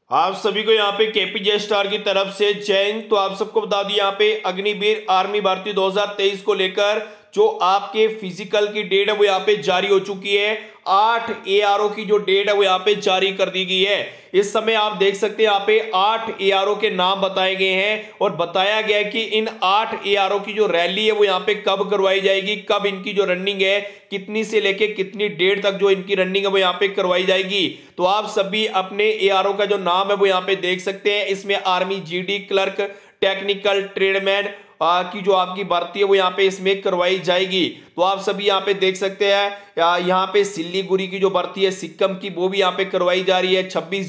आप सभी को यहाँ पे केपीजे स्टार की तरफ से जय हिंद। तो आप सबको बता दी यहाँ पे अग्निवीर आर्मी भर्ती 2023 को लेकर जो आपके फिजिकल की डेट है वो यहाँ पे जारी हो चुकी है। 8 एआरओ की जो डेट है वो यहाँ पे जारी कर दी गई है। इस समय आप देख सकते हैं यहाँ पे 8 एआरओ के नाम बताए गए हैं और बताया गया है कि इन 8 एआरओ की जो रैली है वो यहाँ पे कब करवाई जाएगी, कब इनकी जो रनिंग है कितनी से लेके कितनी डेट तक जो इनकी रनिंग है वो यहाँ पे करवाई जाएगी। तो आप सभी अपने एआरओ का जो नाम है वो यहाँ पे देख सकते हैं। इसमें army GD clerk, technical tradesman की जो आपकी भर्ती है वो यहाँ पे इसमें करवाई जाएगी। तो आप सभी यहाँ पे देख सकते हैं यहाँ पे सिल्लीगुड़ी की जो भर्ती है सिक्किम की वो भी यहाँ पे करवाई जा रही है।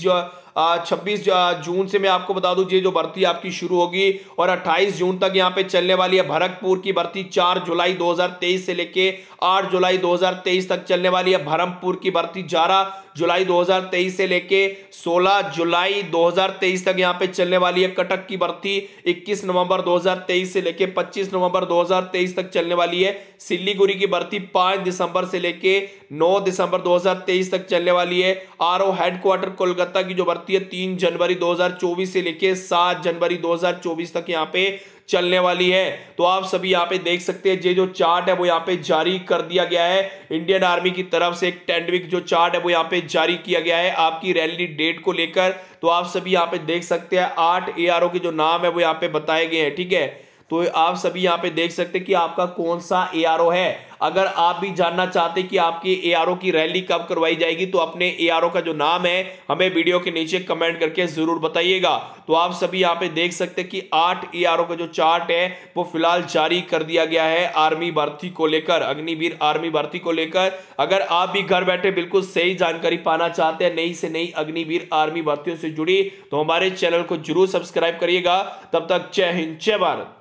26 जून से मैं आपको बता दूं ये जो भर्ती आपकी शुरू होगी और 28 जून तक यहाँ पे चलने वाली है। भरतपुर की भर्ती 4 जुलाई 2023 से लेके 8 जुलाई 2023 तक चलने वाली है। बरहमपुर की भर्ती 11 जुलाई 2023 से लेके 16 जुलाई 2023 तक यहाँ पे चलने वाली है। कटक की भर्ती 21 नवंबर 2023 से लेके 25 नवंबर 2023 तक चलने वाली है। सिल्लीगुड़ी की भर्ती 5 दिसंबर से लेके 9 दिसंबर 2023 तक चलने वाली है। आरओ हेडक्वार्टर कोलकाता की जो भर्ती है 3 जनवरी 2024 से लेके 7 जनवरी 2024 तक यहाँ पे चलने वाली है। तो आप सभी यहाँ पे देख सकते हैं ये जो चार्ट है वो यहाँ पे जारी कर दिया गया है। इंडियन आर्मी की तरफ से एक 10 वीक जो चार्ट है वो यहाँ पे जारी किया गया है आपकी रैली डेट को लेकर। तो आप सभी यहाँ पे देख सकते हैं 8 एआरओ के जो नाम है वो यहाँ पे बताए गए हैं। ठीक है, तो आप सभी यहाँ पे देख सकते हैं कि आपका कौन सा एआरओ है। अगर आप भी जानना चाहते कि आपकी एआरओ की रैली कब करवाई जाएगी तो अपने एआरओ का जो नाम है हमें वीडियो के नीचे कमेंट करके जरूर बताइएगा। तो आप सभी यहाँ पे देख सकते हैं कि 8 एआरओ का जो चार्ट है वो फिलहाल जारी कर दिया गया है आर्मी भर्ती को लेकर, अग्निवीर आर्मी भर्ती को लेकर। अगर आप भी घर बैठे बिल्कुल सही जानकारी पाना चाहते हैं नई से नई अग्निवीर आर्मी भर्तियों से जुड़ी तो हमारे चैनल को जरूर सब्सक्राइब करिएगा। तब तक जय हिंद, जय भारत।